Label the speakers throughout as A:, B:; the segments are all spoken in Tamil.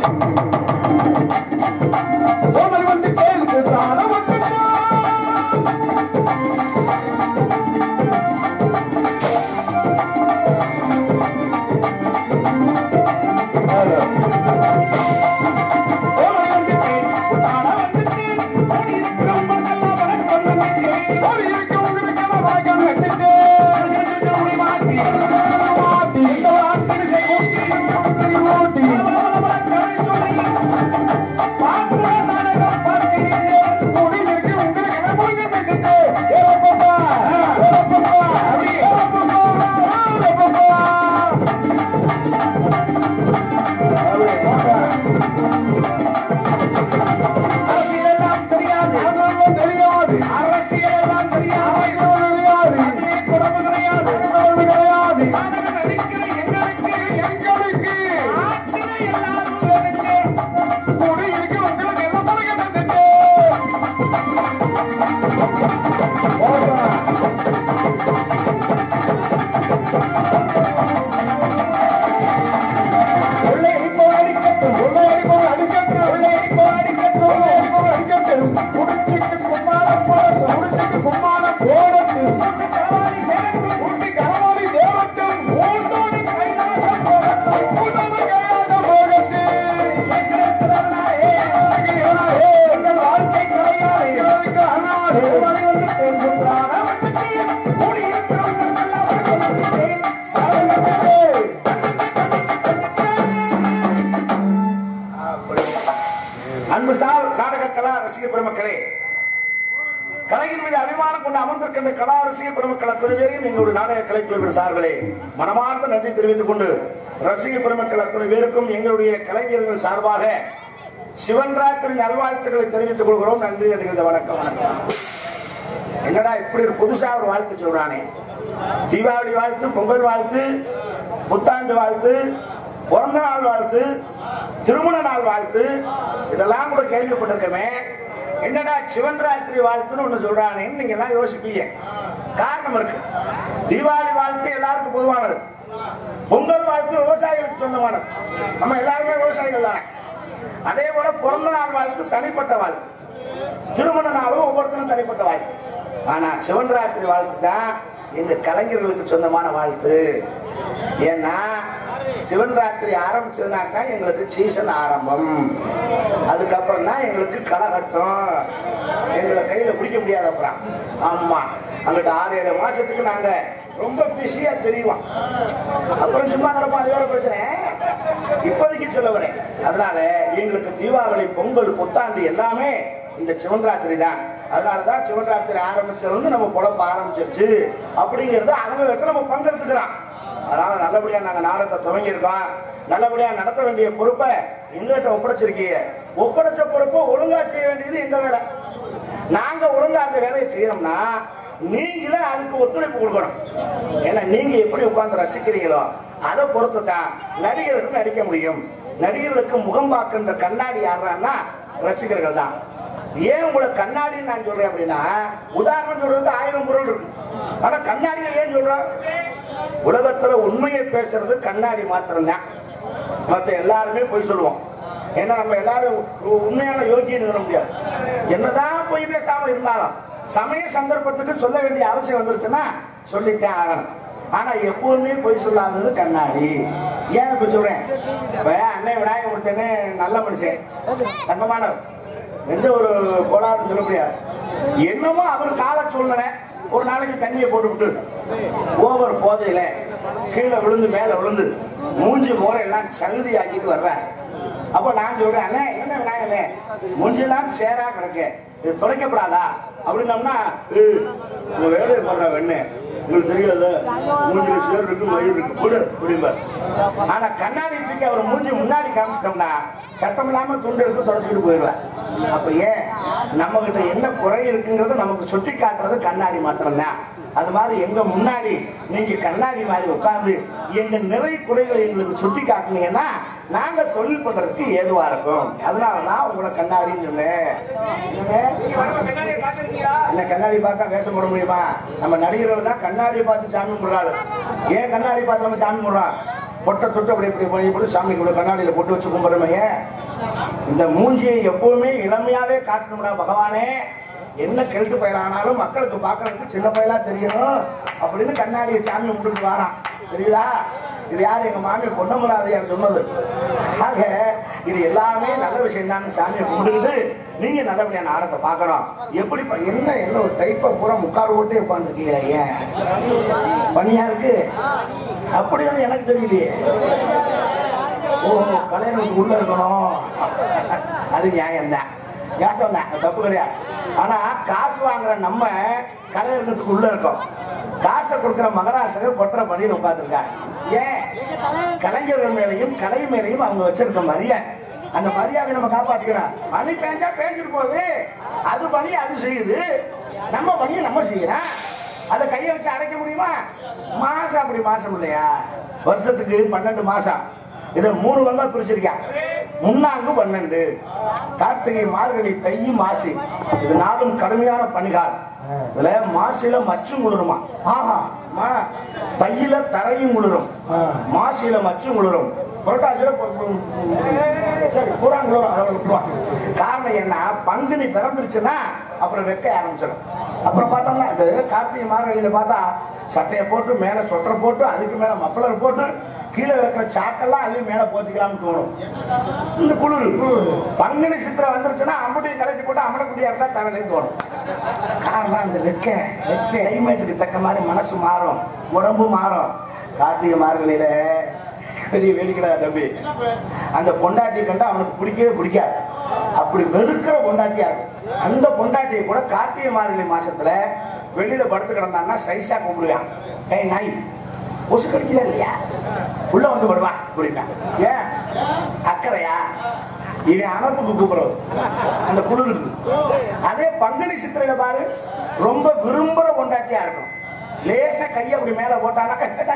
A: அன்புசால் நாடக கலா ரசிக பெருமக்களே, கலையின் மீது அபிமானம் கொண்டு அமர்ந்திருக்கின்ற கலா ரசிக பெருமக்கள் அத்தனை பேரையும் எங்களுடைய நாடக கலைக்குழுவின் சார்பிலே மனமார்ந்த நன்றி தெரிவித்துக் கொண்டு, ரசிக பெருமக்கள் அத்தனை பேருக்கும் எங்களுடைய கலைஞர்கள் சார்பாக சிவன்ராத்திரி நல்வாழ்த்துக்களை தெரிவித்துக் கொள்கிறோம். நன்றி, நிகழ்ந்த வணக்கம். வணக்கம். என்னடா இப்படி ஒரு புதுசா ஒரு வாழ்த்து சொல்றானே, தீபாவளி வாழ்த்து, பொங்கல் வாழ்த்து, புத்தாண்டு வாழ்த்து, பிறந்த நாள் வாழ்த்து, திருமண நாள் வாழ்த்து, இதெல்லாம் கூட கேள்விப்பட்டிருக்கமே. என்னடா சிவன்ராத்திரி வாழ்த்துன்னு ஒண்ணு சொல்றானேன்னு நீங்க எல்லாம் யோசிப்பீங்க. காரணம் இருக்கு. தீபாவளி வாழ்த்து எல்லாருக்கும் பொதுவானது, பொங்கல் வாழ்த்து விவசாயிகளுக்கு சொந்தமானது. நம்ம எல்லாருமே விவசாயிகள் தானே. அதே போல பிறந்த நாள் வாழ்த்து தனிப்பட்ட வாழ்த்து, திருமண நாளும் ஒவ்வொருத்தரும் தனிப்பட்ட வாழ்த்து. ஆனா சிவன்ராத்திரி வாழ்த்து தான் எங்க கலைஞர்களுக்கு சொந்தமான வாழ்த்து. ஏன்னா சிவன்ராத்திரி ஆரம்பிச்சதுனாக்கா எங்களுக்கு சீசன் ஆரம்பம், அதுக்கப்புறம் தான் எங்களுக்கு கலகட்டம். எங்களை கையில பிடிக்க முடியாது. அப்புறம் ஆமா, அங்கிட்ட 6-7 மாசத்துக்கு நாங்க ரொம்ப பிஸியா தெரியும். அப்புறம் சும்மா கிடப்போம், அது வேற பிரச்சனை. இப்போதைக்கு சொல்ல வரேன். அதனால எங்களுக்கு தீபாவளி, பொங்கல், புத்தாண்டு எல்லாமே இந்த சிவன்ராத்திரி தான். அதனாலதான் சிவன்ராத்திரி ஆரம்பிச்சது நம்ம பொழப்ப ஆரம்பிச்சிருச்சு அப்படிங்கிறது அவங்க நம்ம பங்கெடுத்துக்கிறோம். அதனால நல்லபடியா நாங்க நாடகத்தை துவங்கி இருக்கோம். நல்லபடியா நடத்த வேண்டிய பொறுப்பை எங்கிட்ட ஒப்படைச்சிருக்கீங்க. ஒப்படைச்ச பொறுப்பை ஒழுங்கா செய்ய வேண்டியது எங்க வேலை. நாங்க ஒழுங்கா அந்த வேலையை செய்யறோம்னா நீங்களே அதுக்கு ஒத்துழைப்பு கொடுக்கணும். ஏன்னா நீங்க எப்படி உட்கார்ந்து ரசிக்கிறீங்களோ அதை பொறுத்து தான் நடிகர்கள் நடிக்க முடியும். நடிகர்களுக்கு முகம் பார்க்கின்ற கண்ணாடி யாருன்னா ரசிகர்கள் தான். ஏன் உங்களை கண்ணாடின்னு நான் சொல்றேன் அப்படின்னா, உதாரணம் சொல்றதுக்கு 1000 பொருள் இருக்கு. ஆனா கண்ணாடியை ஏன் சொல்றோம்? உலகத்துல உண்மையை பேசுறது கண்ணாடி மாத்திரம்தான். மற்ற எல்லாருமே போய் சொல்லுவோம். ஏன்னா நம்ம எல்லாரும் உண்மையான யோகியம் சொல்ல முடியாது. என்னதான் போய் பேசாம இருந்தாலும் சமய சந்தர்ப்பத்துக்கு சொல்ல வேண்டிய அவசியம் வந்துருச்சுன்னா சொல்லித்தான் ஆகணும். ஆனா எப்பவுமே போய் சொல்லாதது கண்ணாடி. ஏன் இப்ப சொல்றேன்? இப்ப அன்னை விநாயகர் ஒருத்தனே நல்ல மனுஷன், தங்கமானவர், எந்த ஒரு கோளாறுன்னு சொல்ல முடியாது. என்னமோ அவர் கால சூழ்நிலை, ஒரு நாளைக்கு தண்ணியை போட்டுவிட்டு ஓவர் போதையில கீழே விழுந்து மேல விழுந்து மூஞ்சி முறை எல்லாம் சகுதி ஆக்கிட்டு வர்றேன். அப்ப நான் சொல்றேன், அண்ணே என்ன விநாயகனே மூஞ்செல்லாம் சேரா கிடக்கு, இது துடைக்கப்படாதா அப்படின்னோம்னா, உங்க வேலையை போடுற வெண்ணு உங்களுக்கு தெரியாது, மூஞ்சில சேர் இருக்கு, மயில் இருக்கு, போடு அப்படிம்பார். ஆனா கண்ணாடி தூக்கி அவர் மூஞ்சி முன்னாடி காமிச்சிட்டோம்னா சத்தம் இல்லாம துண்டு எடுத்து தொடச்சிட்டு போயிடுவார். அப்ப ஏன் நம்ம கிட்ட என்ன குறை இருக்குங்கிறத நமக்கு சுட்டி காட்டுறது கண்ணாடி மாத்திரம்தான். அது மாதிரி எங்க முன்னாடி நீங்க கண்ணாடி மாதிரி உட்கார்ந்து எங்க நிறை குறைகளை எங்களுக்கு சுட்டி காட்டினீங்கன்னா நாங்க தொழில் பண்றதுக்கு ஏதுவா இருக்கும். அதனாலதான் உங்களை கண்ணாடின்னு சொன்னேன். என்ன கண்ணாடி பார்த்தா வேஷம் போட முடியுமா? நம்ம நடிகர்கள் தான் கண்ணாடியை பார்த்து சாமி கும்பிடுறாரு. ஏன் கண்ணாடி பார்த்து நம்ம சாமி கும்பிடுறோம்? பொட்டை தொட்டு அப்படி இப்படி சாமிக்கு கண்ணாடியில போட்டு வச்சு கும்பிடுறமைய இந்த மூஞ்சியை எப்பவுமே இளமையாவே காட்டணும்டா பகவானே. என்ன கெழுட்டு பயலானாலும் மக்களுக்கு பார்க்கறதுக்கு சின்ன பயலா தெரியணும் அப்படின்னு கண்ணாடியை சாமி கும்பிட்டு வாரான். தெரியுதா? இது யாரு? எங்க மாமி பொன்னமராதையார் சொன்னது. ஆக இது எல்லாமே நல்ல விஷயம் தான். சாமியை கும்பிடுறது நீங்க நல்லபடியா நாடகத்தை பார்க்கணும். எப்படி என்ன ஒரு டைப்பை பூரா முக்காடு ஓட்டே உட்காந்துருக்கீங்களா? ஏன் பணியா இருக்கு? அப்படி ஒண்ணு எனக்கு தெரியலையே. ஓ, கல்யாணத்துக்கு உள்ள இருக்கணும், அது நியாயம் தான், ஞாபகம் தான், தப்பு கிடையாது. ஆனா காசு வாங்குற நம்ம கலைஞர்களுக்கு உள்ள இருக்கோம். காசை கொடுக்கிற மகராசகர் கொற்ற பணியில் உட்கார்ந்துருக்காங்க. ஏன்? கலைஞர்கள் மேலையும் கலை மேலையும் அவங்க வச்சிருக்க மரியாதை, அந்த மரியாதை நம்ம காப்பாத்திக்கிறோம். பணி பேஞ்சா பேஞ்சிட்டு போகுது, அது பணி அது செய்யுது, நம்ம பணியை நம்ம செய்யறோம். அதை கையை வச்சு அடைக்க முடியுமா? மாசம் அப்படி மாசம் இல்லையா? வருஷத்துக்கு 12 மாசம். இதை 3 வங்கா பிரிச்சிருக்காங்க. முன்னாங்கு 12, கார்த்திகை மார்கழி தை மாசி, இது நாளும் கடுமையான பனிகாலம். இதுல மாசில மச்சும் குளிருமா? ஆஹா, தையில தரையும் குளிரும், மாசில மச்சும் குளிரும், புரட்டாசியில காரணம் என்ன? பங்குனி பிறந்துருச்சுன்னா அப்புறம் வெக்க ஆரம்பிச்சிடும். அப்புறம் பார்த்தோம்னா இது கார்த்திகை மார்கழியில பார்த்தா சட்டையை போட்டு மேல சொட்டரை போட்டு அதுக்கு மேல மப்பளர் போட்டு கீழே வைக்கிற சாக்கெல்லாம் அதுவும் மேல போத்திக்கலாம்னு தோணும். இந்த குளிர் பங்குனி சித்திரை வந்துருச்சுன்னா அம்புட்டியை கலட்டி போட்டு அமலக்குடியா இருந்தா தவளையும் தோணும். காரணம் இந்த வெக்க கிளைமேட்டுக்கு தக்க மாதிரி மனசு மாறும், உடம்பு மாறும். கார்த்திகை மார்கழியில பெரிய வேடிக்கடா தம்பி, அந்த பொண்டாட்டியை கண்டா அவனுக்கு பிடிக்கவே பிடிக்காது. அப்படி வெறுக்கிற பொண்டாட்டியா இருக்கும். அந்த பொண்டாட்டியை கூட கார்த்திகை மார்கழி மாசத்துல வெளியில படுத்து கிடந்தான்னா சைஸா கூப்பிடுவான். ஏய் நாய், கொசு கடிக்கல இல்லையா, உள்ள வந்து படுவா புரியுதான். ஏன் அக்கறையா? இவன் அனுப்புக்கு கூப்பிடுறது அந்த குளிருக்கு. அதே பங்குனி சித்திரையில பாரு, ரொம்ப விரும்புற பொண்டாட்டியா இருக்கும். லேசா கையை அப்படி மேல போட்டானா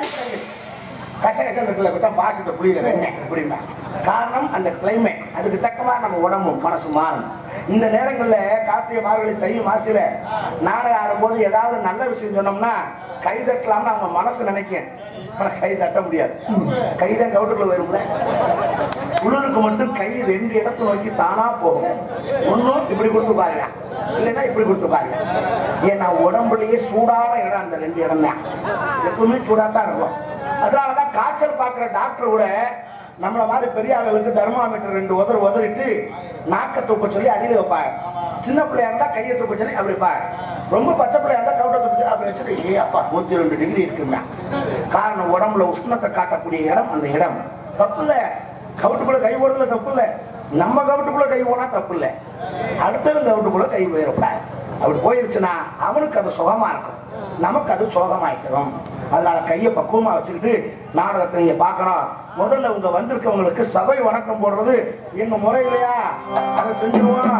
A: கசகசம் இருக்குல்ல, பாசத்தை புரியல வெண்ணெய் அப்படின்னா காரணம் அந்த கிளைமேட். அதுக்கு தக்கமா நம்ம உடம்பும் மனசு மாறும். இந்த நேரங்கள்ல கார்த்திகை மார்கழி தை மாசில நாடகம் ஆடும்போது ஏதாவது நல்ல விஷயம் சொன்னோம்னா கை தட்டலாம்னு அவங்க மனசு நினைக்கும். ஆனா கை தட்ட முடியாது, கைதான் கவுட்டுக்குள்ள வரும்ல. குளிருக்கு மட்டும் கை 2 இடத்துல நோக்கி தானா போகும். ஒன்னும் இப்படி கொடுத்து பாருங்க, இல்லைன்னா இப்படி கொடுத்து பாருங்க. ஏன்னா உடம்புலயே சூடான இடம் அந்த 2 இடம் தான், எப்பவுமே சூடாத்தான் இருக்கும். அதனாலதான் காய்ச்சல் பார்க்கிற டாக்டர் கூட நம்மள மாதிரி பெரிய ஆளுகளுக்கு தெர்மாமீட்டர் 2 உதறிட்டு நாக்க தூக்க சொல்லி அடியில் வைப்பாங்க. சின்ன பிள்ளையா இருந்தா கையை தூக்க சொல்லி அப்படி வைப்பாங்க. ரொம்ப பச்சை பிள்ளையா இருந்தா கவுட்டை தூக்க சொல்லி அப்படி வச்சுட்டு ஏ அப்பா 102 டிகிரி இருக்குங்க. காரணம் உடம்புல உஷ்ணத்தை காட்டக்கூடிய இடம் அந்த இடம். தப்பு இல்லை, கவுட்டுக்குள்ள கை போடுறதுல தப்பு இல்லை. நம்ம கவுட்டுக்குள்ள கை போனா தப்பு இல்லை, அடுத்தவன் கவுட்டுக்குள்ள கை போயிடக்கூடாது. அப்படி போயிருச்சுன்னா அவனுக்கு அது சுகமா இருக்கும், நமக்கு அது சோகமாய்க்கிறோம். அதனால கையை பக்குவமா வச்சுக்கிட்டு நாடகத்தை நீங்க பார்க்கணும். முதல்ல உங்க வந்திருக்கவங்களுக்கு சபை வணக்கம் போடுறது எங்க முறை இல்லையா? அதை செஞ்சுருவோம்.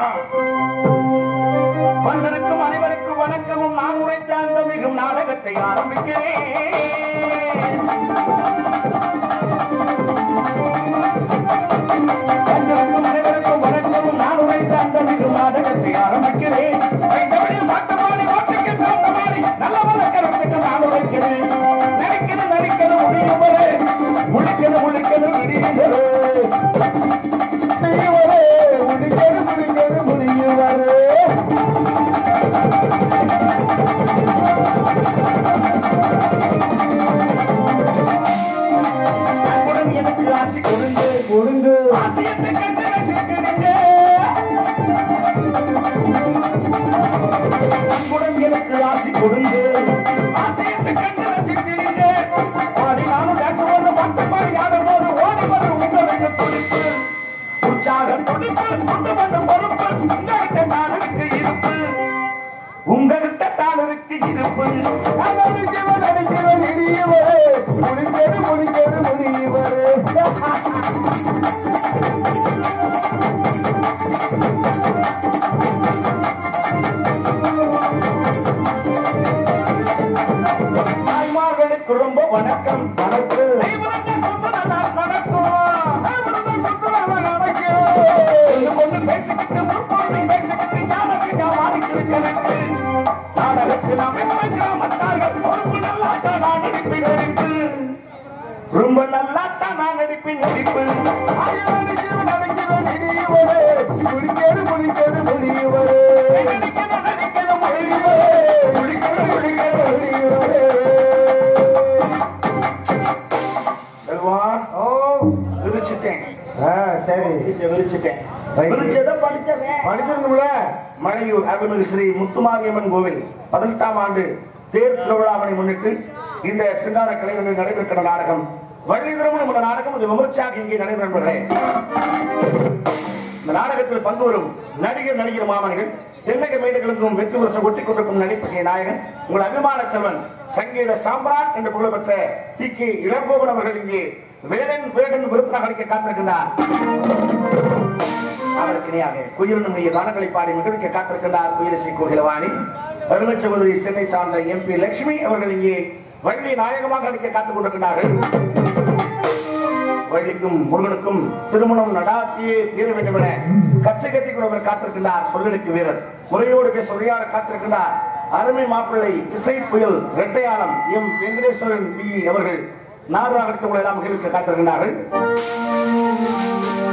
A: வந்திருக்கும் அனைவருக்கும் வணக்கமும் நான் உரைத்த அந்த மிகும் நாடகத்தை ஆரம்பிக்கிறேன். வந்திருக்கும் அனைவருக்கும் வணக்கமும் நான் உரைத்த அந்த மிகும் நாடகத்தை ஆரம்பிக்கிறேன். நல்ல வழக்கத்துக்கு நான் உரைக்கிறேன். நடிக்கணும் நடிக்கணும் முடியுவரே, முடிக்கணும் முடிக்கணும் முடியுவரே, முடிக்கணும் முடிக்கணும் முடியுவரே. எனக்கு ஆசை கொடுங்க கொடுங்க, ஆசையத்தை கண்டு வச்சிருக்கிறீங்க. அன்புடன் எனக்கு ஆசை கொடுங்க, ஆசையத்தை கண்டு வச்சிருக்கிறீங்க. ஆடி நானும் டாக்டர் வந்து பாட்டு பாடி ஆடும் போது ஓடி வரும் உங்களுக்கு துடிப்பு, உற்சாகம் துடிப்பு, கொண்டு வந்த பொறுப்பு உங்ககிட்ட தான் இருக்கு இருப்பு, உங்ககிட்ட தான் இருக்கு இருப்பு. நடிக்கிறவன் நடிக்கிறவன் இடியவரே, முடிக்கிறது முடிக்கிறது முடியவரே. தாய்மார்களுக்கு ரொம்ப வணக்கம் வணக்கம். பேசிக்கிட்டு முற்போதை பேசிக்கிட்டு ஞானத்தை மாறிக்கிட்டு நாடகத்தில் அமைத்தார்கள் பொறுப்பு நல்லா நான் நடிப்பு நடிப்பு. ரொம்ப நல்லா தான் நான் நடிப்பேன் நடிப்பு மலையூர் அருள்மிகு ஸ்ரீ முத்துமாரியம்மன் கோவில் 18ஆம் ஆண்டு தேர் திருவிழாவினை முன்னிட்டு இந்த சிங்கார கலைஞர்கள் நடைபெற்ற நாடகம் வள்ளி திருமணம் என்ற நாடகம் விமர்சையாக இங்கே நடைபெறும். இந்த நாடகத்தில் பங்கு வரும் நடிகர் மாமனிகள் தென்னக மேடைகளுக்கும் வெற்றி முரசு ஒட்டிக் கொண்டிருக்கும் நடிப்பு நாயகன் உங்கள் அபிமான செல்வன் சங்கீத சாம்ராட் என்று புகழப்பெற்ற டி.கே. இளங்கோவன் அவர்கள் இங்கே வேடன் விருத்தாக அளிக்க காத்திருக்கின்றார். அதற்கு இணையாக குயிலினுடைய கானங்களை பாடி மகிழ்விக்க காத்திருக்கின்றார் குயிலிசை கோகிலவாணி. அருமை சகோதரி சென்னை சார்ந்த MP லட்சுமி அவர்கள் இங்கே வள்ளி நாயகமாக அளிக்க காத்துக் கொண்டிருக்கிறார்கள். வள்ளிக்கும் முருகனுக்கும் திருமணம் நடாத்தியே தீர வேண்டும் என கச்சை கட்டி கொண்டவர் காத்திருக்கின்றார். சொல்லலுக்கு வீரர் முறையோடு பேச உரையாட காத்திருக்கின்றார். அருமை மாப்பிள்ளை இசை புயல் இரட்டையாளம் M. வெங்கடேஸ்வரன் B. அவர்கள் நாடகத்தை எல்லாம் மகிழ்விக்க காத்திருக்கின்றார்கள்.